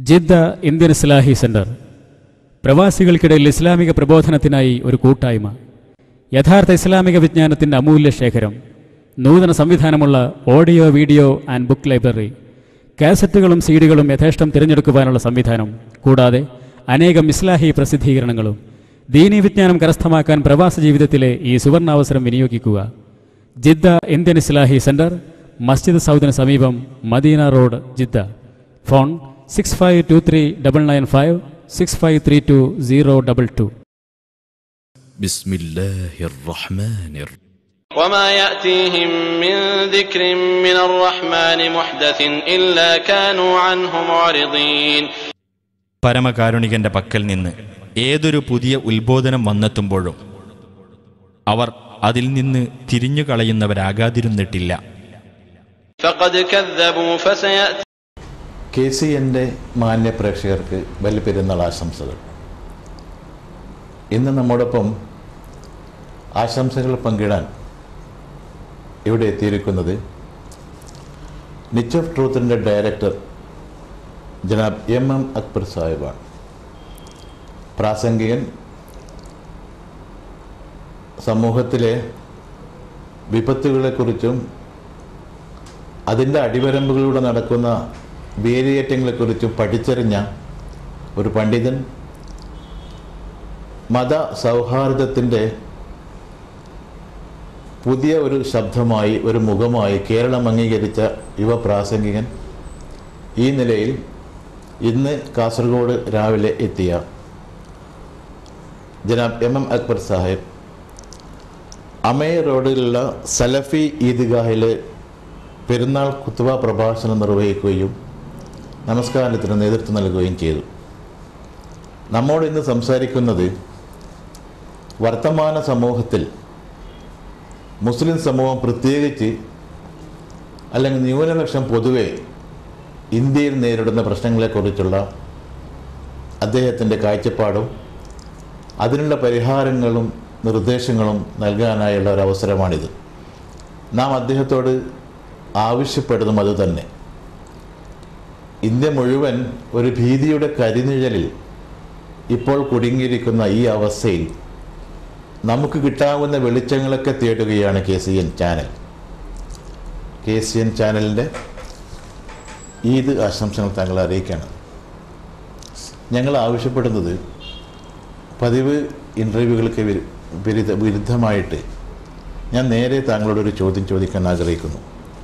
Jeddah Indian Islahi centre പ്രവാസികൾക്കിടയിൽ ഇസ്ലാമിക പ്രബോധനത്തിനായി ഒരു കൂട്ടായ്മ. യഥാർത്ഥ ഇസ്ലാമിക വിജ്ഞാനത്തിൻ്റെ അമൂല്യ ശേഖരം. നൂതന സംവിധാനമുള്ള audio, video and book library. കാസറ്റുകളും സീഡികളും യഥേഷ്ടം തിരഞ്ഞെടുക്കുവാനുള്ള സംവിധാനം. കൂടാതെ അനേകം ഇസ്ലാഹി പ്രസിദ്ധീകരണങ്ങളും. ദീനീ വിജ്ഞാനം കരസ്ഥമാക്കാൻ പ്രവാസ ജീവിതത്തിലെ ഈ സുവർണാവസരം വിനിയോഗിക്കുക. ജിദ്ദ ഇന്ത്യൻ ഇസ്ലാഹി സെന്റർ, മസ്ജിദ് സൗദിന് സമീപം, മദീന റോഡ്, ജിദ്ദ. ഫോൺ 652395 6532 بسم الله الرحمن الرحيم. وما يأتيهم من ذكر من الرحمن محدث إلا كانوا عنه معرضين. പരമകാരുണികന്റെ പക്കൽ നിന്ന് ഏതൊരു പുതിയ ഉത്ബോധനം വന്നെത്തുമ്പോഴും അവർ അതിൽ നിന്ന് തിരിഞ്ഞു കളയുന്നവരാകാതിരുന്നിട്ടില്ല. فقد كذبوا فسيأتي. KCNന്റെ മാന്യ പ്രേക്ഷകർക്ക് ബലിപെരുന്നാൾ ആശംസകൾ. ഇന്ന് നമ്മോടൊപ്പം ആശംസകൾ പങ്കിടാൻ ഇവിടെ എത്തിയിരിക്കുന്നത് നിച്ച് ഓഫ് ട്രൂത്തിൻ്റെ ഡയറക്ടർ ജനാബ് MM അക്ബർ സാഹിബാണ്. പ്രാസംഗികൻ, സമൂഹത്തിലെ വിപത്തുകളെക്കുറിച്ചും അതിൻ്റെ അടിവരമ്പുകളിലൂടെ നടക്കുന്ന വേലിയേറ്റങ്ങളെക്കുറിച്ചും പഠിച്ചറിഞ്ഞ ഒരു പണ്ഡിതൻ, മത സൗഹാർദ്ദത്തിൻ്റെ പുതിയ ഒരു ശബ്ദമായി, ഒരു മുഖമായി കേരളം അംഗീകരിച്ച യുവ പ്രാസംഗികൻ, ഈ നിലയിൽ ഇന്ന് കാസർഗോഡ് രാവിലെ എത്തിയ ജനാബ് MM അക്ബർ സാഹിബ് അമേ റോഡിലുള്ള സലഫി ഈദ്ഗാഹിൽ പെരുന്നാൾ ഖുത്ബ പ്രഭാഷണം നിർവഹിക്കുകയും നമസ്കാരത്തിന് നേതൃത്വം നൽകുകയും ചെയ്തു. നമ്മോട് ഇന്ന് സംസാരിക്കുന്നത് വർത്തമാന സമൂഹത്തിൽ മുസ്ലിം സമൂഹം പ്രത്യേകിച്ച്, അല്ലെങ്കിൽ ന്യൂനപക്ഷം പൊതുവെ ഇന്ത്യയിൽ നേരിടുന്ന പ്രശ്നങ്ങളെക്കുറിച്ചുള്ള അദ്ദേഹത്തിൻ്റെ കാഴ്ചപ്പാടും അതിനുള്ള പരിഹാരങ്ങളും നിർദ്ദേശങ്ങളും നൽകാനായുള്ള ഒരു അവസരമാണിത്. നാം അദ്ദേഹത്തോട് ആവശ്യപ്പെടുന്നതും അതുതന്നെ. ഇന്ത്യ മുഴുവൻ ഒരു ഭീതിയുടെ കരിനിഴലിൽ ഇപ്പോൾ കുടുങ്ങിയിരിക്കുന്ന ഈ അവസ്ഥയിൽ നമുക്ക് കിട്ടാവുന്ന വെളിച്ചങ്ങളൊക്കെ തേടുകയാണ് KCN ചാനൽ. KCN ചാനലിൻ്റെ ഈദ് ആശംസകൾ താങ്കൾ അറിയിക്കുകയാണ്. ഞങ്ങൾ ആവശ്യപ്പെടുന്നത് പതിവ് ഇൻ്റർവ്യൂകൾക്ക് വിരുദ്ധമായിട്ട് ഞാൻ നേരെ താങ്കളോടൊരു ചോദ്യം ചോദിക്കാൻ ആഗ്രഹിക്കുന്നു.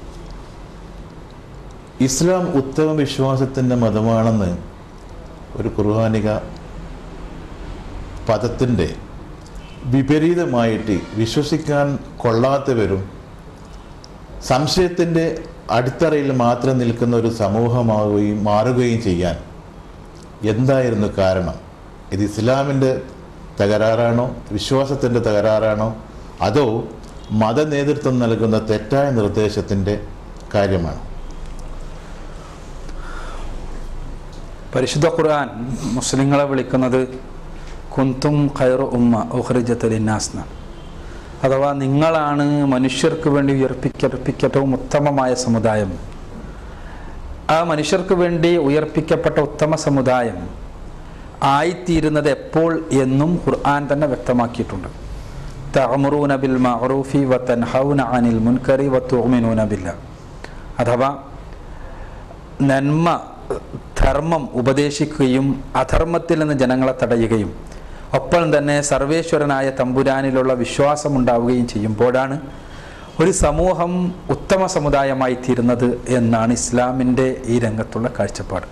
ഇസ്ലാം ഉത്തമ വിശ്വാസത്തിൻ്റെ മതമാണെന്ന് ഒരു ഖുർആനിക പദത്തിൻ്റെ വിപരീതമായിട്ട് വിശ്വസിക്കാൻ കൊള്ളാത്തവരും സംശയത്തിൻ്റെ അടിത്തറയിൽ മാത്രം നിൽക്കുന്ന ഒരു സമൂഹമാവുകയും മാറുകയും ചെയ്യാൻ എന്തായിരുന്നു കാരണം? ഇത് ഇസ്ലാമിൻ്റെ തകരാറാണോ, വിശ്വാസത്തിൻ്റെ തകരാറാണോ, അതോ മതനേതൃത്വം നൽകുന്ന തെറ്റായ നിർദ്ദേശത്തിൻ്റെ കാര്യമാണ്? പരിശുദ്ധ ഖുർആൻ മുസ്ലിങ്ങളെ വിളിക്കുന്നത് കുന്തും ഖൈറു ഉമ്മ ഉഖ്രിജത ലിന്നാസ് എന്നാണ്. അഥവാ നിങ്ങളാണ് മനുഷ്യർക്ക് വേണ്ടി ഉയർപ്പിക്കപ്പെട്ടവും ഉത്തമമായ സമുദായം. ആ മനുഷ്യർക്ക് വേണ്ടി ഉയർപ്പിക്കപ്പെട്ട ഉത്തമ സമുദായം ആയിത്തീരുന്നത് എപ്പോൾ എന്നും ഖുർആൻ തന്നെ വ്യക്തമാക്കിയിട്ടുണ്ട്. തഅമുറൂന ബിൽ മഅറൂഫി വതൻഹൗന അനിൽ മുൻകരി വതുഅ്മിനൂന ബില്ലാഹ്. അഥവാ നന്മ, ധർമ്മം ഉപദേശിക്കുകയും അധർമ്മത്തിൽ നിന്ന് ജനങ്ങളെ തടയുകയും ഒപ്പം തന്നെ സർവേശ്വരനായ തമ്പുരാനിലുള്ള വിശ്വാസമുണ്ടാവുകയും ചെയ്യുമ്പോഴാണ് ഒരു സമൂഹം ഉത്തമ സമുദായമായി തീരുന്നത് എന്നാണ് ഇസ്ലാമിൻ്റെ ഈ രംഗത്തുള്ള കാഴ്ചപ്പാട്.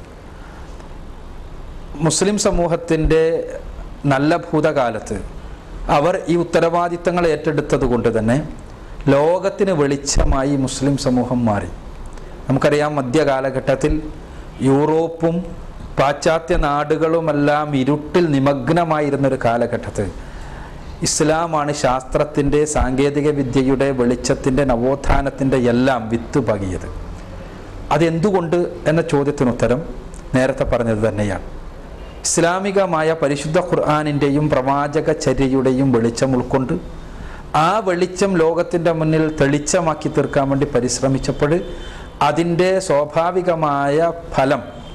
മുസ്ലിം സമൂഹത്തിൻ്റെ നല്ല ഭൂതകാലത്ത് അവർ ഈ ഉത്തരവാദിത്തങ്ങൾ ഏറ്റെടുത്തത് കൊണ്ട് തന്നെ ലോകത്തിന് വെളിച്ചമായി മുസ്ലിം സമൂഹം മാറി. നമുക്കറിയാം, മധ്യകാലഘട്ടത്തിൽ യൂറോപ്പും പാശ്ചാത്യ നാടുകളുമെല്ലാം ഇരുട്ടിൽ നിമഗ്നമായിരുന്നൊരു കാലഘട്ടത്തിൽ ഇസ്ലാമാണ് ശാസ്ത്രത്തിൻ്റെ, സാങ്കേതിക വിദ്യയുടെ, വെളിച്ചത്തിൻ്റെ, നവോത്ഥാനത്തിൻ്റെ എല്ലാം വിത്ത് പകിയത്. അതെന്തുകൊണ്ട് എന്ന ചോദ്യത്തിനുത്തരം നേരത്തെ പറഞ്ഞത് തന്നെയാണ്. ഇസ്ലാമികമായ പരിശുദ്ധ ഖുർആനിൻ്റെയും പ്രവാചക ചര്യയുടെയും വെളിച്ചം ഉൾക്കൊണ്ട് ആ വെളിച്ചം ലോകത്തിൻ്റെ മുന്നിൽ തെളിച്ചമാക്കി തീർക്കാൻ വേണ്ടി പരിശ്രമിച്ചപ്പോൾ അതിൻ്റെ സ്വാഭാവികമായ ഫലം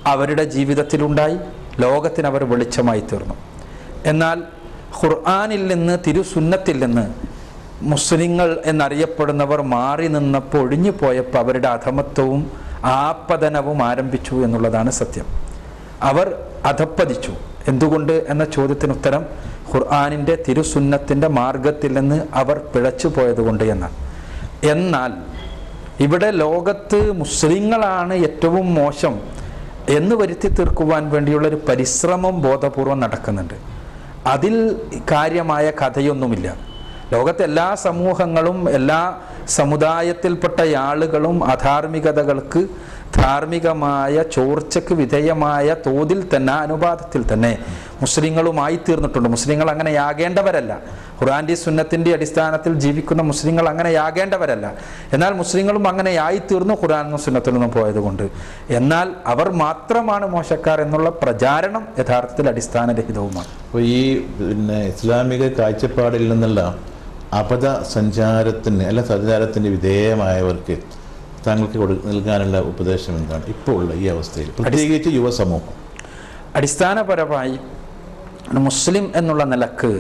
അവരുടെ ജീവിതത്തിലുണ്ടായി, ലോകത്തിന് അവർ വെളിച്ചമായി തീർന്നു. എന്നാൽ ഖുർആനിൽ നിന്ന്, തിരുസുന്നത്തിൽ നിന്ന് മുസ്ലിങ്ങൾ എന്നറിയപ്പെടുന്നവർ മാറി നിന്നപ്പോൾ, ഒഴിഞ്ഞു പോയപ്പോൾ അവരുടെ അധമത്വവും ആപതനവും ആരംഭിച്ചു എന്നുള്ളതാണ് സത്യം. അവർ അധപ്പതിച്ചു. എന്തുകൊണ്ട് എന്ന ചോദ്യത്തിന് ഉത്തരം ഖുർആനിൻ്റെ, തിരുസുന്നത്തിൻ്റെ മാർഗത്തിൽ നിന്ന് അവർ പിഴച്ചു പോയതുകൊണ്ട് എന്നാണ്. എന്നാൽ ഇവിടെ ലോകത്ത് മുസ്ലിങ്ങളാണ് ഏറ്റവും മോശം എന്ന് വരുത്തി തീർക്കുവാൻ വേണ്ടിയുള്ളൊരു പരിശ്രമം ബോധപൂർവം നടക്കുന്നുണ്ട്. അതിൽ കാര്യമായ കഥയൊന്നുമില്ല. ലോകത്തെ എല്ലാ സമൂഹങ്ങളും എല്ലാ സമുദായത്തിൽപ്പെട്ട ആളുകളും അധാർമികതകൾക്ക്, ധാർമ്മികമായ ചോർച്ചയ്ക്ക് വിധേയമായ തോതിൽ തന്നെ, അനുപാതത്തിൽ തന്നെ മുസ്ലിങ്ങളുമായി തീർന്നിട്ടുണ്ട്. മുസ്ലിങ്ങൾ അങ്ങനെയാകേണ്ടവരല്ല. ഖുർആന്റെ സുന്നത്തിൻ്റെ അടിസ്ഥാനത്തിൽ ജീവിക്കുന്ന മുസ്ലിങ്ങൾ അങ്ങനെയാകേണ്ടവരല്ല. എന്നാൽ മുസ്ലിങ്ങളും അങ്ങനെയായിത്തീർന്നു ഖുർആനും സുന്നത്തിൽ നിന്നും പോയതുകൊണ്ട്. എന്നാൽ അവർ മാത്രമാണ് മോശക്കാർ എന്നുള്ള പ്രചാരണം യഥാർത്ഥത്തിൽ അടിസ്ഥാനരഹിതവുമാണ്. അപ്പോൾ ഈ ഇസ്ലാമിക കാഴ്ചപ്പാടിൽ നിന്നുള്ള അപഥ സഞ്ചാരത്തിന് സഞ്ചാരത്തിന് വിധേയമായവർക്ക് താങ്കൾക്ക് നൽകാനുള്ള ഉപദേശം എന്താണ് ഇപ്പോൾ ഉള്ള ഈ അവസ്ഥയിൽ, പ്രത്യേകിച്ച് യുവസമൂഹം? അടിസ്ഥാനപരമായി മുസ്ലിം എന്നുള്ള നിലക്ക്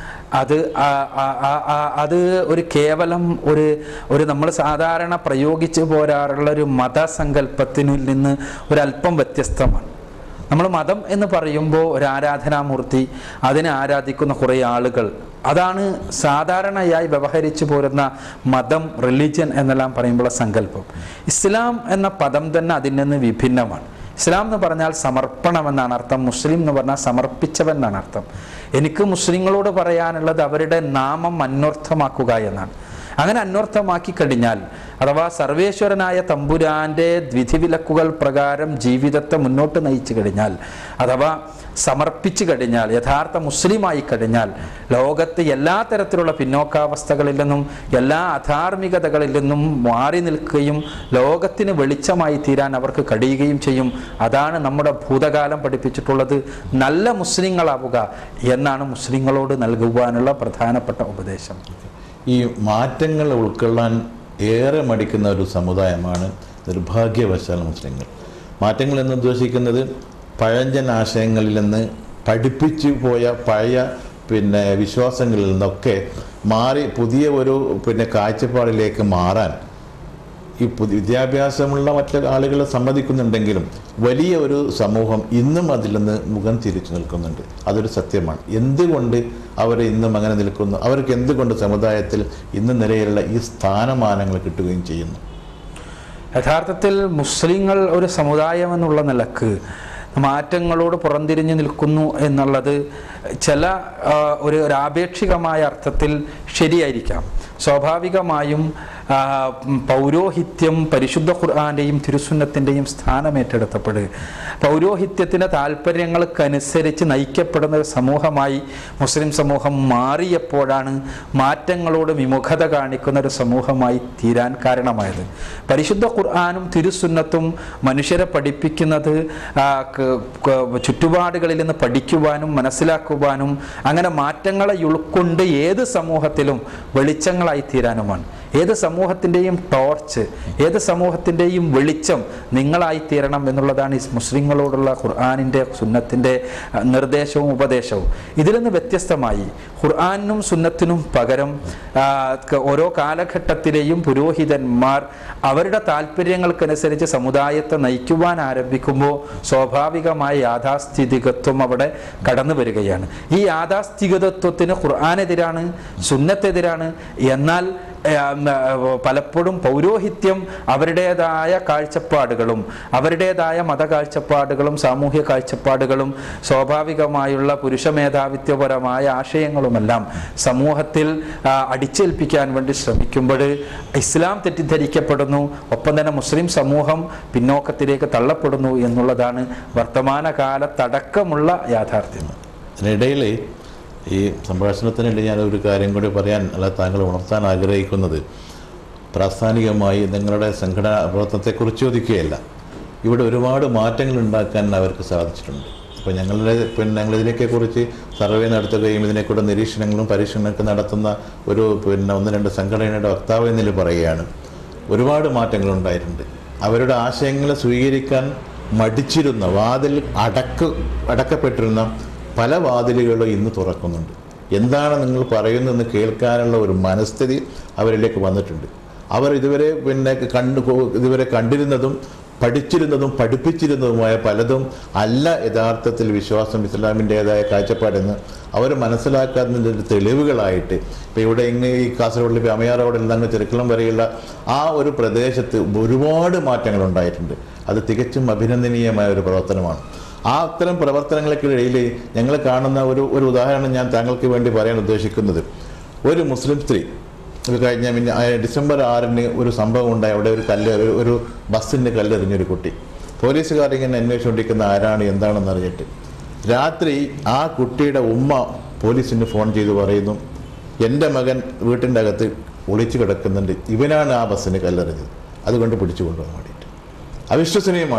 അത് ഒരു കേവലം ഒരു നമ്മൾ സാധാരണ പ്രയോഗിച്ചു പോരാറുള്ള ഒരു മതസങ്കല്പത്തിൽ നിന്ന് ഒരല്പം വ്യത്യസ്തമാണ്. നമ്മൾ മതം എന്ന് പറയുമ്പോൾ ഒരു ആരാധനാമൂർത്തി, അതിനെ ആരാധിക്കുന്ന കുറേ ആളുകൾ, അതാണ് സാധാരണയായി വ്യവഹരിച്ചു പോരുന്ന മതം, റിലിജ്യൻ എന്നെല്ലാം പറയുമ്പോൾ സങ്കല്പം. ഇസ്ലാം എന്ന പദം തന്നെ അതിൽ നിന്ന് വിഭിന്നമാണ്. ഇസ്ലാം എന്ന് പറഞ്ഞാൽ സമർപ്പണം എന്നാണ് അർത്ഥം. മുസ്ലിം എന്ന് പറഞ്ഞാൽ സമർപ്പിച്ചവൻ എന്നാണ് അർത്ഥം. എനിക്ക് മുസ്ലിങ്ങളോട് പറയാനുള്ളത് അവരുടെ നാമം അന്വർത്ഥമാക്കുക എന്നാണ്. അങ്ങനെ അന്വർത്ഥമാക്കി കഴിഞ്ഞാൽ, അഥവാ സർവേശ്വരനായ തമ്പുരാൻ്റെ വിധിവിലക്കുകൾ പ്രകാരം ജീവിതത്തെ മുന്നോട്ട് നയിച്ചു കഴിഞ്ഞാൽ, അഥവാ സമർപ്പിച്ചു കഴിഞ്ഞാൽ, യഥാർത്ഥ മുസ്ലിമായി കഴിഞ്ഞാൽ, ലോകത്ത് എല്ലാ തരത്തിലുള്ള പിന്നോക്കാവസ്ഥകളിൽ നിന്നും എല്ലാ അധാർമികതകളിൽ നിന്നും മാറി നിൽക്കുകയും ലോകത്തിന് വെളിച്ചമായി തീരാൻ അവർക്ക് കഴിയുകയും ചെയ്യും. അതാണ് നമ്മുടെ ഭൂതകാലം പഠിപ്പിച്ചിട്ടുള്ളത്. നല്ല മുസ്ലിങ്ങളാവുക എന്നാണ് മുസ്ലിങ്ങളോട് നൽകുവാനുള്ള പ്രധാനപ്പെട്ട ഉപദേശം. ഈ മാറ്റങ്ങൾ ഉൾക്കൊള്ളാൻ ഏറെ മടിക്കുന്ന ഒരു സമുദായമാണ് നിർഭാഗ്യവശാൽ മുസ്ലിങ്ങൾ. മാറ്റങ്ങൾ എന്ന് ഉദ്ദേശിക്കുന്നത് പഴഞ്ചൻ ആശയങ്ങളിൽ നിന്ന്, പഠിപ്പിച്ചു പോയ പഴയ വിശ്വാസങ്ങളിൽ നിന്നൊക്കെ മാറി പുതിയ ഒരു കാഴ്ചപ്പാടിലേക്ക് മാറാൻ ഈ വിദ്യാഭ്യാസമുള്ള മറ്റു ആളുകൾ സമ്മതിക്കുന്നുണ്ടെങ്കിലും വലിയ ഒരു സമൂഹം ഇന്നും അതിൽ നിന്ന് മുഖം തിരിച്ചു നിൽക്കുന്നുണ്ട്. അതൊരു സത്യമാണ്. എന്തുകൊണ്ട് അവർ ഇന്നും അങ്ങനെ നിൽക്കുന്നു? അവർക്ക് എന്തുകൊണ്ട് സമുദായത്തിൽ ഇന്ന് നിലയിലുള്ള ഈ സ്ഥാനമാനങ്ങൾ കിട്ടുകയും ചെയ്യുന്നു? യഥാർത്ഥത്തിൽ മുസ്ലിങ്ങൾ ഒരു സമുദായം എന്നുള്ള നിലക്ക് മാറ്റങ്ങളോട് പുറംതിരിഞ്ഞു നിൽക്കുന്നു എന്നുള്ളത് ഒരു ആപേക്ഷികമായ അർത്ഥത്തിൽ ശരിയായിരിക്കാം. സ്വാഭാവികമായും പൗരോഹിത്യം പരിശുദ്ധ ഖുർആന്റെയും തിരുസുന്നത്തിൻ്റെയും സ്ഥാനമേറ്റെടുത്തപ്പെടുക, പൗരോഹിത്യത്തിൻ്റെ താല്പര്യങ്ങൾക്കനുസരിച്ച് നയിക്കപ്പെടുന്ന ഒരു സമൂഹമായി മുസ്ലിം സമൂഹം മാറിയപ്പോഴാണ് മാറ്റങ്ങളോട് വിമുഖത കാണിക്കുന്ന ഒരു സമൂഹമായി തീരാൻ കാരണമായത്. പരിശുദ്ധ ഖുർആനും തിരുസുന്നത്തും മനുഷ്യരെ പഠിപ്പിക്കുന്നത് ചുറ്റുപാടുകളിൽ നിന്ന് പഠിക്കുവാനും മനസ്സിലാക്കുവാനും അങ്ങനെ മാറ്റങ്ങളെ ഉൾക്കൊണ്ട് ഏത് സമൂഹത്തിലും വെളിച്ചങ്ങളായി തീരാനുമാണ്. ഏത് സമൂഹത്തിൻ്റെയും ടോർച്ച്, ഏത് സമൂഹത്തിൻ്റെയും വെളിച്ചം നിങ്ങളായിത്തീരണം എന്നുള്ളതാണ് ഈ മുസ്ലിങ്ങളോടുള്ള ഖുർആനിൻ്റെ സുന്നത്തിൻ്റെ നിർദ്ദേശവും ഉപദേശവും. ഇതിൽ നിന്ന് വ്യത്യസ്തമായി ഖുർആനും സുന്നത്തിനും പകരം ഓരോ കാലഘട്ടത്തിലെയും പുരോഹിതന്മാർ അവരുടെ താല്പര്യങ്ങൾക്കനുസരിച്ച് സമുദായത്തെ നയിക്കുവാൻ ആരംഭിക്കുമ്പോൾ സ്വാഭാവികമായ യാഥാസ്ഥിതികത്വം അവിടെ കടന്നു വരികയാണ്. ഈ യാഥാസ്ഥിതികത്വത്തിന് ഖുർആനെതിരാണ്, സുന്നത്തെതിരാണ്. എന്നാൽ പലപ്പോഴും പൗരോഹിത്യം അവരുടേതായ കാഴ്ചപ്പാടുകളും അവരുടേതായ മതകാഴ്ചപ്പാടുകളും സാമൂഹ്യ കാഴ്ചപ്പാടുകളും സ്വാഭാവികമായുള്ള പുരുഷ മേധാവിത്വപരമായ ആശയങ്ങളുമെല്ലാം സമൂഹത്തിൽ അടിച്ചേൽപ്പിക്കാൻ വേണ്ടി ശ്രമിക്കുമ്പോൾ ഇസ്ലാം തെറ്റിദ്ധരിക്കപ്പെടുന്നു, ഒപ്പം തന്നെ മുസ്ലിം സമൂഹം പിന്നോക്കത്തിലേക്ക് തള്ളപ്പെടുന്നു എന്നുള്ളതാണ് വർത്തമാനകാലത്തടക്കമുള്ള യാഥാർത്ഥ്യം. അതിനിടയിൽ ഈ സംഭാഷണത്തിനിടയിൽ ഞാൻ ഒരു കാര്യം കൂടി പറയാൻ താങ്കൾ ഉണർത്താൻ ആഗ്രഹിക്കുന്നത്, പ്രാസ്ഥാനികമായി നിങ്ങളുടെ സംഘടനാ പ്രവർത്തനത്തെക്കുറിച്ച് ചോദിക്കുകയല്ല, ഇവിടെ ഒരുപാട് മാറ്റങ്ങൾ ഉണ്ടാക്കാൻ അവർക്ക് സാധിച്ചിട്ടുണ്ട്. അപ്പോൾ ഞങ്ങളിതിനെയൊക്കെ കുറിച്ച് സർവേ നടത്തുകയും ഇതിനെക്കൂടെ നിരീക്ഷണങ്ങളും പരീക്ഷണങ്ങളൊക്കെ നടത്തുന്ന ഒരു 1-2 സംഘടനയുടെ വക്താവ് എന്നിൽ പറയുകയാണ്, ഒരുപാട് മാറ്റങ്ങളുണ്ടായിട്ടുണ്ട്. അവരുടെ ആശയങ്ങളെ സ്വീകരിക്കാൻ മടിച്ചിരുന്ന വാതിൽ അടക്കപ്പെട്ടിരുന്ന പല വാതിലുകളും ഇന്ന് തുറക്കുന്നുണ്ട്. എന്താണ് നിങ്ങൾ പറയുന്നതെന്ന് കേൾക്കാനുള്ള ഒരു മനസ്ഥിതി അവരിലേക്ക് വന്നിട്ടുണ്ട്. അവർ ഇതുവരെ കണ്ടിരുന്നതും പഠിച്ചിരുന്നതും പഠിപ്പിച്ചിരുന്നതുമായ പലതും അല്ല യഥാർത്ഥത്തിൽ വിശ്വാസം, ഇസ്ലാമിൻ്റേതായ കാഴ്ചപ്പാടെന്ന് അവർ മനസ്സിലാക്കാത്തതിൻ്റെ ഒരു തെളിവുകളായിട്ട് ഇപ്പോൾ ഇവിടെ ഈ കാസർഗോഡിൽ ഇപ്പോൾ അമയാർ റോഡിൽ നിന്ന് ചെറുക്കളം വരെയുള്ള ആ ഒരു പ്രദേശത്ത് ഒരുപാട് മാറ്റങ്ങൾ ഉണ്ടായിട്ടുണ്ട്. അത് തികച്ചും അഭിനന്ദനീയമായ ഒരു പ്രവർത്തനമാണ്. ആ അത്തരം പ്രവർത്തനങ്ങൾക്കിടയിൽ ഞങ്ങൾ കാണുന്ന ഒരു ഉദാഹരണം ഞാൻ താങ്കൾക്ക് വേണ്ടി പറയാൻ ഉദ്ദേശിക്കുന്നത്, ഒരു മുസ്ലിം സ്ത്രീ കഴിഞ്ഞ ഡിസംബർ 6-ന് ഒരു സംഭവം ഉണ്ടായി. അവിടെ ഒരു ബസ്സിന് കല്ലെറിഞ്ഞൊരു കുട്ടി. പോലീസുകാർ ഇങ്ങനെ അന്വേഷിച്ചുകൊണ്ടിരിക്കുന്ന ആരാണ് എന്താണെന്ന് അറിഞ്ഞിട്ട് രാത്രി ആ കുട്ടിയുടെ ഉമ്മ പോലീസിന് ഫോൺ ചെയ്ത് പറയുന്നു, എൻ്റെ മകൻ വീട്ടിൻ്റെ അകത്ത് ഒളിച്ചു കിടക്കുന്നുണ്ട്, ഇവനാണ് ആ ബസ്സിന് കല്ലെറിഞ്ഞത്, അതുകൊണ്ട് പിടിച്ചു കൊണ്ടുപോകാൻ വേണ്ടിയിട്ട്. അവിശ്വസനീയമാണ്.